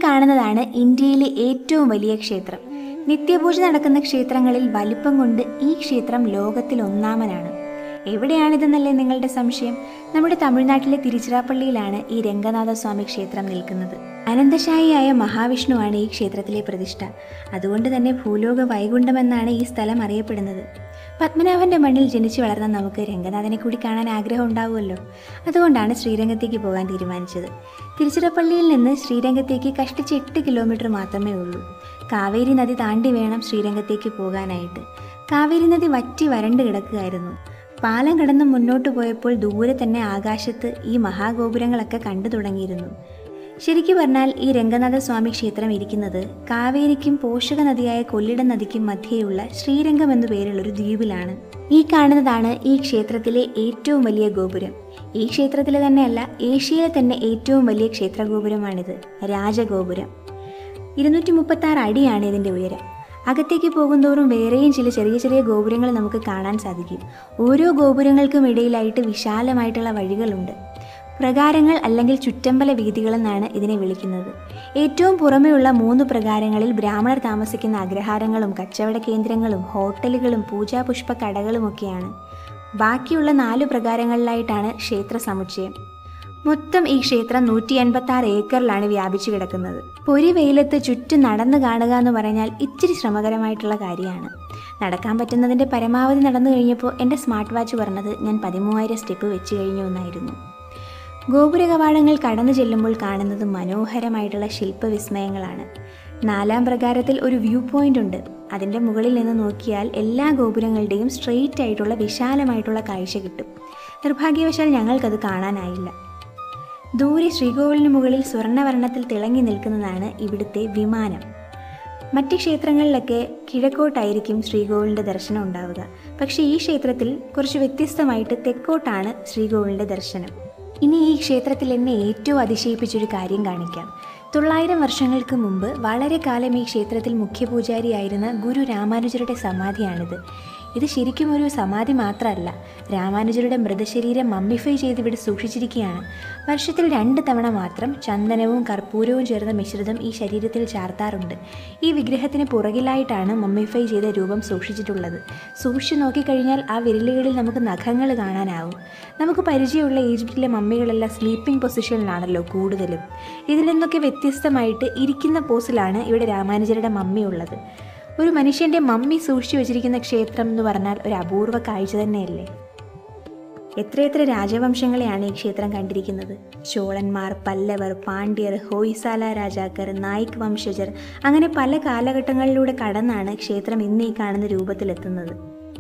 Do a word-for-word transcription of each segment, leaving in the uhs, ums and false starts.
കാണുന്നതാണ് ഇന്ത്യയിലെ ഏറ്റവും വലിയ ക്ഷേത്രം. നിത്യപൂജ നടക്കുന്ന ക്ഷേത്രങ്ങളിൽ വലിപ്പം കൊണ്ട് ഈ ക്ഷേത്രം ലോകത്തിൽ ഒന്നാമനാണ്. എവിടെയാണിതെന്നല്ലേ നിങ്ങളുടെ സംശയം? നമ്മുടെ തമിഴ്നാട്ടിലെ തിരുച്ചിറപ്പള്ളിയിലാണ് ഈ രംഗനാഥസ്വാമി ക്ഷേത്രം നിൽക്കുന്നത്. അനന്തശായിയായ മഹാവിഷ്ണുവാണ് ഈ ക്ഷേത്രത്തിലെ പ്രതിഷ്ഠ. അതുകൊണ്ട് തന്നെ ഭൂലോക വൈകുണ്ഠമെന്നാണ് ഈ സ്ഥലം അറിയപ്പെടുന്നത്. പത്മനാഭന്റെ മണ്ണിൽ ജനിച്ചു വളർന്ന നമുക്ക് രംഗനാഥനെ കൂടി കാണാൻ ആഗ്രഹം ഉണ്ടാവുമല്ലോ. അതുകൊണ്ടാണ് ശ്രീരംഗത്തേക്ക് പോകാൻ തീരുമാനിച്ചത്. തിരുച്ചിറപ്പള്ളിയിൽ നിന്ന് ശ്രീരംഗത്തേക്ക് കഷ്ടിച്ച് എട്ട് കിലോമീറ്റർ മാത്രമേ ഉള്ളൂ. കാവേരി നദി താണ്ടി വേണം ശ്രീരംഗത്തേക്ക് പോകാനായിട്ട്. കാവേരി നദി വറ്റി വരണ്ട് കിടക്കുകയായിരുന്നു. പാലം കടന്ന് മുന്നോട്ട് പോയപ്പോൾ ദൂരെ തന്നെ ആകാശത്ത് ഈ മഹാഗോപുരങ്ങളൊക്കെ കണ്ടു തുടങ്ങിയിരുന്നു. ശരിക്കു പറഞ്ഞാൽ ഈ രംഗനാഥസ്വാമി ക്ഷേത്രം ഇരിക്കുന്നത് കാവേരിക്കും പോഷക നദിയായ കൊല്ലിടം നദിക്കും മധ്യേയുള്ള ശ്രീരംഗം എന്നു പേരുള്ളൊരു ദ്വീപിലാണ്. ഈ കാണുന്നതാണ് ഈ ക്ഷേത്രത്തിലെ ഏറ്റവും വലിയ ഗോപുരം. ഈ ക്ഷേത്രത്തിലെ തന്നെയല്ല, ഏഷ്യയിലെ തന്നെ ഏറ്റവും വലിയ ക്ഷേത്രഗോപുരമാണിത്, രാജഗോപുരം. ഇരുന്നൂറ്റി മുപ്പത്തി ആറ് അടിയാണ് ഇതിൻ്റെ ഉയരം. അകത്തേക്ക് പോകുന്തോറും വേറെയും ചില ചെറിയ ചെറിയ ഗോപുരങ്ങൾ നമുക്ക് കാണാൻ സാധിക്കും. ഓരോ ഗോപുരങ്ങൾക്കും ഇടയിലായിട്ട് വിശാലമായിട്ടുള്ള വഴികളുണ്ട്. പ്രകാരങ്ങൾ അല്ലെങ്കിൽ ചുറ്റമ്പല വീഥികളെന്നാണ് ഇതിനെ വിളിക്കുന്നത്. ഏറ്റവും പുറമെയുള്ള മൂന്ന് പ്രകാരങ്ങളിൽ ബ്രാഹ്മണർ താമസിക്കുന്ന അഗ്രഹാരങ്ങളും കച്ചവട കേന്ദ്രങ്ങളും ഹോട്ടലുകളും പൂജാപുഷ്പ കടകളുമൊക്കെയാണ്. ബാക്കിയുള്ള നാലു പ്രകാരങ്ങളിലായിട്ടാണ് ക്ഷേത്ര സമുച്ചയം. മൊത്തം ഈ ക്ഷേത്രം നൂറ്റി എൺപത്തി ആറ് ഏക്കറിലാണ് വ്യാപിച്ചു കിടക്കുന്നത്. പൊരി വെയിലത്ത് ചുറ്റും നടന്നു കാണുക എന്ന് പറഞ്ഞാൽ ഇച്ചിരി ശ്രമകരമായിട്ടുള്ള കാര്യമാണ്. നടക്കാൻ പറ്റുന്നതിൻ്റെ പരമാവധി നടന്നു കഴിഞ്ഞപ്പോൾ എൻ്റെ സ്മാർട്ട് വാച്ച് പറഞ്ഞത് ഞാൻ പതിമൂവായിരം സ്റ്റെപ്പ് വെച്ച് കഴിഞ്ഞു എന്നായിരുന്നു. ഗോപുര കവാടങ്ങൾ കടന്നു ചെല്ലുമ്പോൾ കാണുന്നത് മനോഹരമായിട്ടുള്ള ശില്പവിസ്മയങ്ങളാണ്. നാലാം പ്രകാരത്തിൽ ഒരു വ്യൂ പോയിന്റ് ഉണ്ട്. അതിൻ്റെ മുകളിൽ നിന്ന് നോക്കിയാൽ എല്ലാ ഗോപുരങ്ങളുടെയും സ്ട്രെയിറ്റ് ആയിട്ടുള്ള വിശാലമായിട്ടുള്ള കാഴ്ച കിട്ടും. നിർഭാഗ്യവശാൽ ഞങ്ങൾക്കത് കാണാനായില്ല. ദൂരെ ശ്രീകോവിലിന് മുകളിൽ സ്വർണ്ണവർണ്ണത്തിൽ തിളങ്ങി നിൽക്കുന്നതാണ് ഇവിടുത്തെ വിമാനം. മറ്റ് ക്ഷേത്രങ്ങളിലൊക്കെ കിഴക്കോട്ടായിരിക്കും ശ്രീകോവിലിൻ്റെ ദർശനം ഉണ്ടാവുക. പക്ഷേ ഈ ക്ഷേത്രത്തിൽ കുറച്ച് വ്യത്യസ്തമായിട്ട് തെക്കോട്ടാണ് ശ്രീകോവിലിൻ്റെ ദർശനം. ഇനി ഈ ക്ഷേത്രത്തിൽ എന്നെ ഏറ്റവും അതിശയിപ്പിച്ചൊരു കാര്യം കാണിക്കാം. തൊള്ളായിരം വർഷങ്ങൾക്ക് മുമ്പ് വളരെ കാലം ഈ ക്ഷേത്രത്തിൽ മുഖ്യപൂജാരിയായിരുന്ന ഗുരു രാമാനുജരുടെ സമാധിയാണിത്. ഇത് ശരിക്കും ഒരു സമാധി മാത്രമല്ല, രാമാനുജരുടെ മൃതശരീരം മമ്മിഫൈ ചെയ്ത് ഇവിടെ സൂക്ഷിച്ചിരിക്കുകയാണ്. വർഷത്തിൽ രണ്ട് തവണ മാത്രം ചന്ദനവും കർപ്പൂരവും ചേർന്ന മിശ്രിതം ഈ ശരീരത്തിൽ ചാർത്താറുണ്ട്. ഈ വിഗ്രഹത്തിന് പുറകിലായിട്ടാണ് മമ്മിഫൈ ചെയ്ത രൂപം സൂക്ഷിച്ചിട്ടുള്ളത്. സൂക്ഷിച്ചു നോക്കിക്കഴിഞ്ഞാൽ ആ വിരലുകളിൽ നമുക്ക് നഖങ്ങൾ കാണാനാവും. നമുക്ക് പരിചയമുള്ള ഈജിപ്തിലെ മമ്മികളെല്ലാം സ്ലീപ്പിംഗ് പൊസിഷനിലാണല്ലോ കൂടുതലും. ഇതിൽ നിന്നൊക്കെ വ്യത്യസ്തമായിട്ട് ഇരിക്കുന്ന പോസിലാണ് ഇവിടെ രാമാനുജരുടെ മമ്മി ഉള്ളത്. ഒരു മനുഷ്യൻ്റെ മമ്മി സൂക്ഷിച്ചു വെച്ചിരിക്കുന്ന ക്ഷേത്രം എന്ന് പറഞ്ഞാൽ ഒരു അപൂർവ കാഴ്ച തന്നെയല്ലേ. എത്രയെത്ര രാജവംശങ്ങളെയാണ് ഈ ക്ഷേത്രം കണ്ടിരിക്കുന്നത്. ചോളന്മാർ, പല്ലവർ, പാണ്ഡ്യർ, ഹോയ്സാല രാജാക്കർ, നായിക് വംശജർ, അങ്ങനെ പല കാലഘട്ടങ്ങളിലൂടെ കടന്നാണ് ക്ഷേത്രം ഇന്ന് ഈ കാണുന്ന രൂപത്തിലെത്തുന്നത്.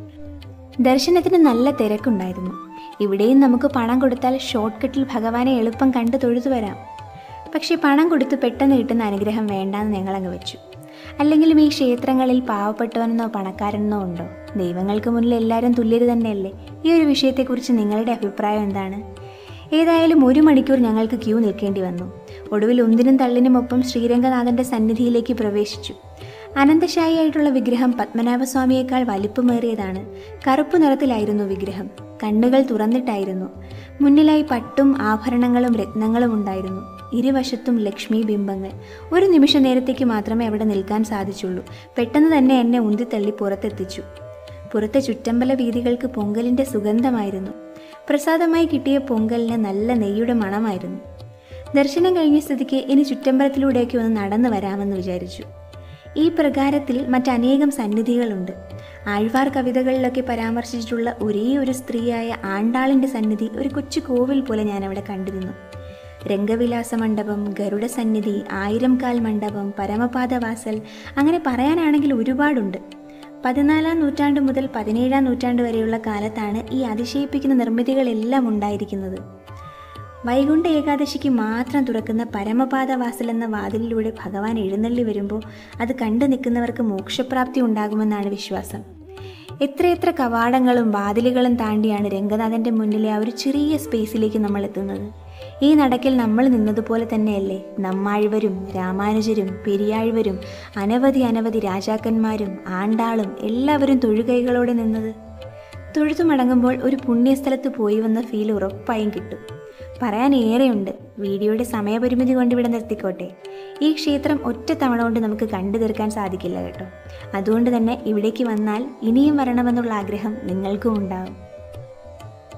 ദർശനത്തിന് നല്ല തിരക്കുണ്ടായിരുന്നു. ഇവിടെയും നമുക്ക് പണം കൊടുത്താൽ ഷോർട്ട് കട്ടിൽ ഭഗവാനെ എളുപ്പം കണ്ടു തൊഴുതു വരാം. പക്ഷേ പണം കൊടുത്ത് പെട്ടെന്ന് കിട്ടുന്ന അനുഗ്രഹം വേണ്ടാന്ന് ഞങ്ങളങ്ങ് വെച്ചു. അല്ലെങ്കിലും ഈ ക്ഷേത്രങ്ങളിൽ പാവപ്പെട്ടവനെന്നോ പണക്കാരനെന്നോ ഉണ്ടോ? ദൈവങ്ങൾക്ക് മുന്നിൽ എല്ലാവരും തുല്യര് തന്നെയല്ലേ. ഈ ഒരു വിഷയത്തെക്കുറിച്ച് നിങ്ങളുടെ അഭിപ്രായം എന്താണ്? ഏതായാലും ഒരു മണിക്കൂർ ഞങ്ങൾക്ക് ക്യൂ നിൽക്കേണ്ടി വന്നു. ഒടുവിൽ ഉന്തിനും തള്ളിനുമൊപ്പം ശ്രീരംഗനാഥൻ്റെ സന്നിധിയിലേക്ക് പ്രവേശിച്ചു. അനന്തശായിയായിട്ടുള്ള വിഗ്രഹം പത്മനാഭസ്വാമിയേക്കാൾ വലിപ്പമേറിയതാണ്. കറുപ്പ് നിറത്തിലായിരുന്നു വിഗ്രഹം. കണ്ണുകൾ തുറന്നിട്ടായിരുന്നു. മുന്നിലായി പട്ടും ആഭരണങ്ങളും രത്നങ്ങളും ഉണ്ടായിരുന്നു. ഇരുവശത്തും ലക്ഷ്മി ബിംബങ്ങൾ. ഒരു നിമിഷ നേരത്തേക്ക് മാത്രമേ അവിടെ നിൽക്കാൻ സാധിച്ചുള്ളൂ. പെട്ടെന്ന് തന്നെ എന്നെ ഉന്തിത്തള്ളി പുറത്തെത്തിച്ചു. പുറത്തെ ചുറ്റമ്പല വീഥികൾക്ക് പൊങ്കലിൻ്റെ സുഗന്ധമായിരുന്നു. പ്രസാദമായി കിട്ടിയ പൊങ്കലിന് നല്ല നെയ്യുടെ മണമായിരുന്നു. ദർശനം കഴിഞ്ഞ സ്ഥിതിക്ക് ഇനി ചുറ്റമ്പലത്തിലൂടെയൊക്കെ ഒന്ന് നടന്നു വരാമെന്ന് വിചാരിച്ചു. ഈ പ്രകാരത്തിൽ മറ്റനേകം സന്നിധികളുണ്ട്. ആഴ്വാർ കവിതകളിലൊക്കെ പരാമർശിച്ചിട്ടുള്ള ഒരേ ഒരു സ്ത്രീയായ ആണ്ടാളിൻ്റെ സന്നിധി ഒരു കൊച്ചു കോവിൽ പോലെ ഞാനവിടെ കണ്ടിരുന്നു. രംഗവിലാസ മണ്ഡപം, ഗരുഡ സന്നിധി, ആയിരം കാൽ മണ്ഡപം, പരമപാദവാസൽ, അങ്ങനെ പറയാനാണെങ്കിൽ ഒരുപാടുണ്ട്. പതിനാലാം നൂറ്റാണ്ട് മുതൽ പതിനേഴാം നൂറ്റാണ്ട് വരെയുള്ള കാലത്താണ് ഈ അതിശയിപ്പിക്കുന്ന നിർമ്മിതികളെല്ലാം ഉണ്ടായിരിക്കുന്നത്. വൈകുണ്ഠ ഏകാദശിക്ക് മാത്രം തുറക്കുന്ന പരമപാദവാസൽ എന്ന വാതിലിലൂടെ ഭഗവാൻ എഴുന്നള്ളി വരുമ്പോൾ അത് കണ്ടു നിൽക്കുന്നവർക്ക് മോക്ഷപ്രാപ്തി ഉണ്ടാകുമെന്നാണ് വിശ്വാസം. എത്രയെത്ര കവാടങ്ങളും വാതിലുകളും താണ്ടിയാണ് രംഗനാഥൻ്റെ മുന്നിലെ ആ ഒരു ചെറിയ സ്പേസിലേക്ക് നമ്മൾ എത്തുന്നത്. ഈ നടക്കിൽ നമ്മൾ നിന്നതുപോലെ തന്നെയല്ലേ നമ്മാഴ്വരും രാമാനുജരും പെരിയാഴ്വരും അനവധി അനവധി രാജാക്കന്മാരും ആണ്ടാളും എല്ലാവരും തൊഴുകൈകളോടെ നിന്നത്. തൊഴുതു മടങ്ങുമ്പോൾ ഒരു പുണ്യസ്ഥലത്ത് പോയി വന്ന ഫീൽ ഉറപ്പായും കിട്ടും. പറയാൻ ഏറെയുണ്ട്. വീഡിയോയുടെ സമയപരിമിതി കൊണ്ട് ഇവിടെ നിർത്തിക്കോട്ടെ. ഈ ക്ഷേത്രം ഒറ്റ തവണ കൊണ്ട് നമുക്ക് കണ്ടു തീർക്കാൻ സാധിക്കില്ല കേട്ടോ. അതുകൊണ്ട് തന്നെ ഇവിടേക്ക് വന്നാൽ ഇനിയും വരണമെന്നുള്ള ആഗ്രഹം നിങ്ങൾക്കും ഉണ്ടാകും.